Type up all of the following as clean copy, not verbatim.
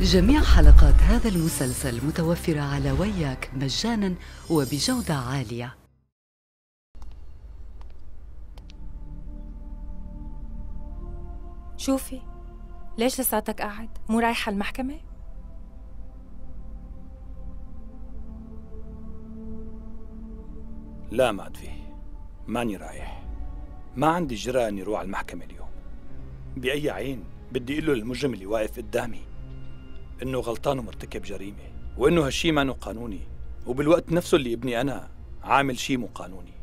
جميع حلقات هذا المسلسل متوفرة على وياك مجاناً وبجودة عالية. شوفي، ليش لساتك قاعد؟ مو رايحة المحكمة؟ لا معدفي، ماني رايح. ما عندي جرأة اني اروح على المحكمة اليوم. بأي عين بدي اقول له للمجرم اللي واقف قدامي انه غلطان ومرتكب جريمة، وانه هالشي مانو قانوني، وبالوقت نفسه اللي ابني انا عامل شي مو قانوني.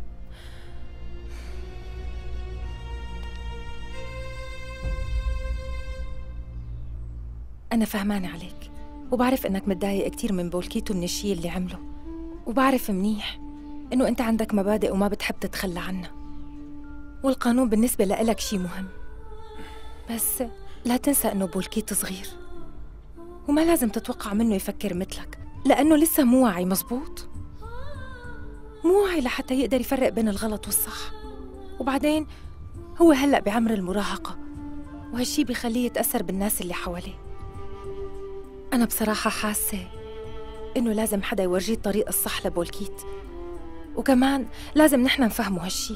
أنا فهمانة عليك، وبعرف إنك متضايق كتير من بولكيتو من الشي اللي عمله، وبعرف منيح إنه أنت عندك مبادئ وما بتحب تتخلى عنها، والقانون بالنسبة لإلك شي مهم. بس لا تنسى إنه بولكيتو صغير، وما لازم تتوقع منه يفكر مثلك، لأنه لسه مو واعي. مزبوط؟ مو واعي لحتى يقدر يفرق بين الغلط والصح. وبعدين هو هلأ بعمر المراهقة، وهالشي بيخليه يتأثر بالناس اللي حواليه. أنا بصراحة حاسة إنه لازم حدا يورجيه الطريق الصح لبولكيت، وكمان لازم نحن نفهمه هالشي.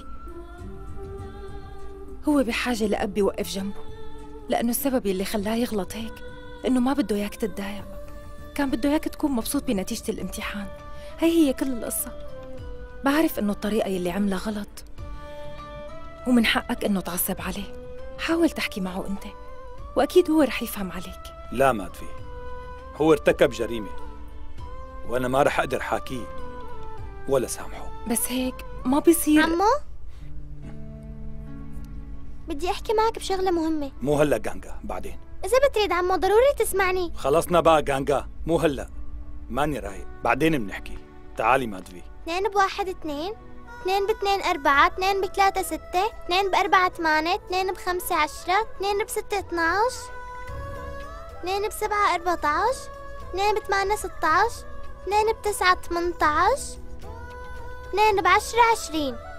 هو بحاجة لأب يوقف جنبه، لأنه السبب اللي خلاه يغلط هيك إنه ما بده إياك تتضايق، كان بده إياك تكون مبسوط بنتيجة الامتحان. هي كل القصة. بعرف إنه الطريقة اللي عملها غلط، ومن حقك إنه تعصب عليه. حاول تحكي معه أنت، وأكيد هو رح يفهم عليك. لا معدفي، هو ارتكب جريمة، وأنا ما رح أقدر حاكيه ولا سامحه. بس هيك ما بيصير. عمو، بدي أحكي معك بشغلة مهمة. مو هلأ جانجا، بعدين. إذا بتريد عمو ضروري تسمعني. خلصنا بقى جانجا، مو هلأ، ماني رايق، بعدين بنحكي. تعالي معدفي. 2 ب1 2، 2 ب2 4، 2 ب3 6، 2 ب4 8، 2 ب5 10، 2 ب6 12، 2 ب7 14، 2 ب8 16، 2 ب9 18، 2 ب10 20.